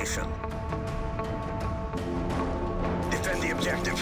completion. Defend the objective.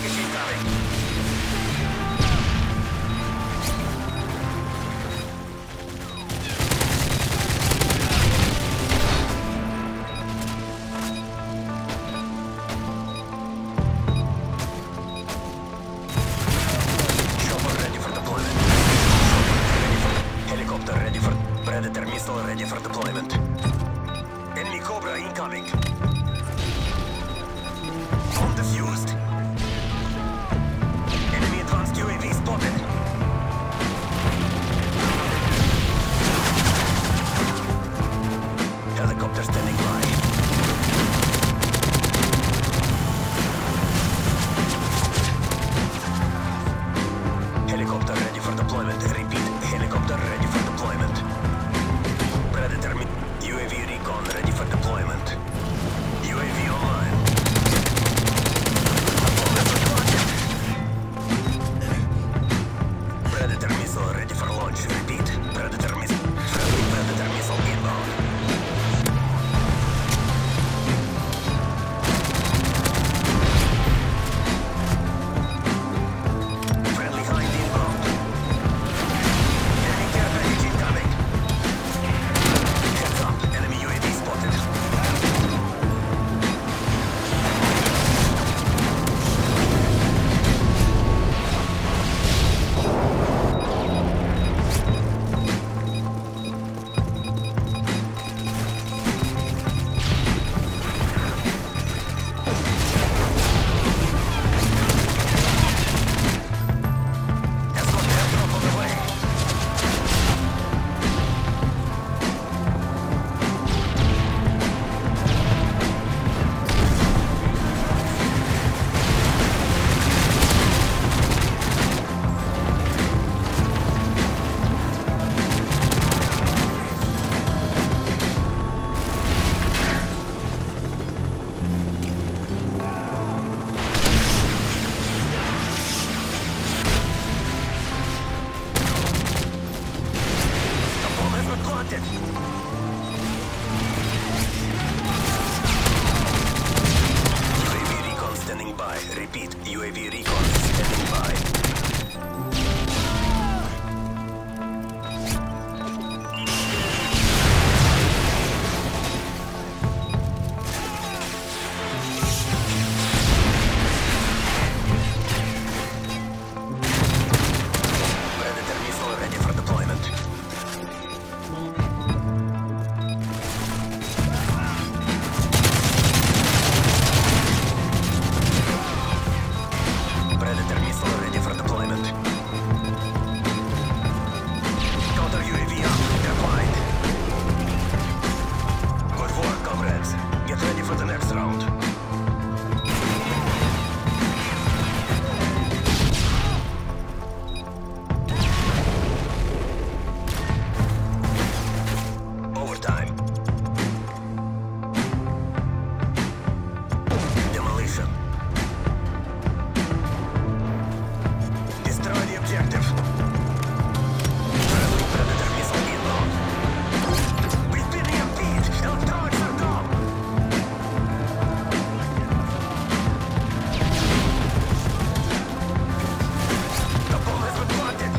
package incoming. Chopper ready for deployment. Helicopter ready for Predator missile ready for deployment. Enemy Cobra incoming. Bomb defused. Enemy advanced UAV spotted. Helicopter standing by. Helicopter ready for deployment. Repeat, helicopter ready for deployment. Predator UAV recon ready for deployment. UAV online. Predator missile ready for launch. Repeat, Predator missile. Friendly Predator missile inbound. Friendly Hind inbound. Enemy care package incoming. Heads up, enemy UAV spotted. Escort airdrop on the way. The bomb has been planted. UAV recon standing by. Repeat, UAV recon standing by. Predator missile ready for deployment. Predator missile ready for deployment. Counter UAV up. They're blind. Good work, comrades. Get ready for the next round. Overtime. Demolition. Destroy the objective. Friendly Predator missile inbound. We've been EMP'd. Electronics are down. The bomb has been planted.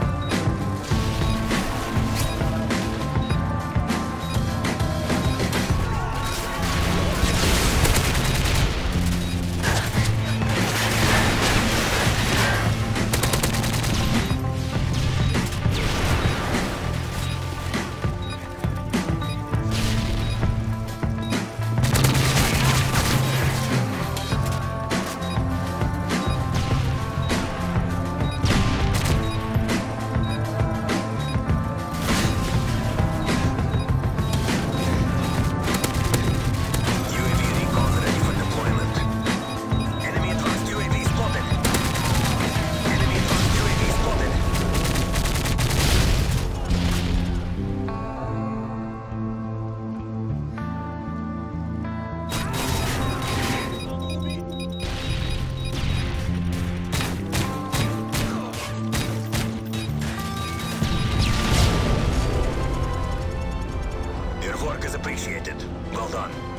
UAV recon ready for deployment. Enemy advanced UAV spotted. Enemy advanced UAV spotted. Your work is appreciated. Well done.